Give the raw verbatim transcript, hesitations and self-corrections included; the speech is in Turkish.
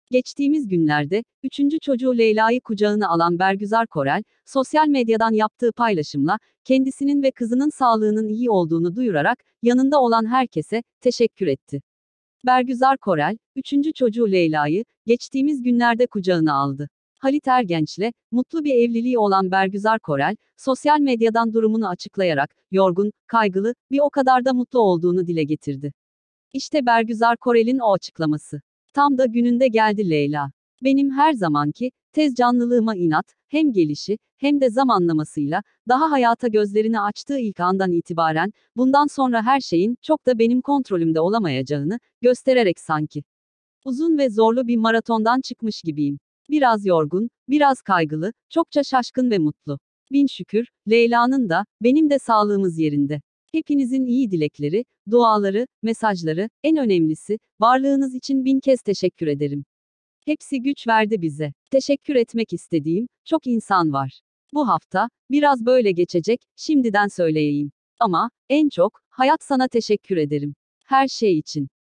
Geçtiğimiz günlerde, üçüncü çocuğu Leyla'yı kucağına alan Bergüzar Korel, sosyal medyadan yaptığı paylaşımla, kendisinin ve kızının sağlığının iyi olduğunu duyurarak, yanında olan herkese, teşekkür etti. Bergüzar Korel, üçüncü çocuğu Leyla'yı, geçtiğimiz günlerde kucağına aldı. Halit Ergenç'le, mutlu bir evliliği olan Bergüzar Korel, sosyal medyadan durumunu açıklayarak, yorgun, kaygılı, bir o kadar da mutlu olduğunu dile getirdi. İşte Bergüzar Korel'in o açıklaması. Tam da gününde geldi Leyla. Benim her zamanki, tez canlılığıma inat, hem gelişi, hem de zamanlamasıyla, daha hayata gözlerini açtığı ilk andan itibaren, bundan sonra her şeyin, çok da benim kontrolümde olamayacağını, göstererek sanki. Uzun ve zorlu bir maratondan çıkmış gibiyim. Biraz yorgun, biraz kaygılı, çokça şaşkın ve mutlu. Bin şükür, Leyla'nın da, benim de sağlığımız yerinde. Hepinizin iyi dilekleri, duaları, mesajları, en önemlisi, varlığınız için bin kez teşekkür ederim. Hepsi güç verdi bize. Teşekkür etmek istediğim, çok insan var. Bu hafta, biraz böyle geçecek, şimdiden söyleyeyim. Ama, en çok, hayat sana teşekkür ederim. Her şey için.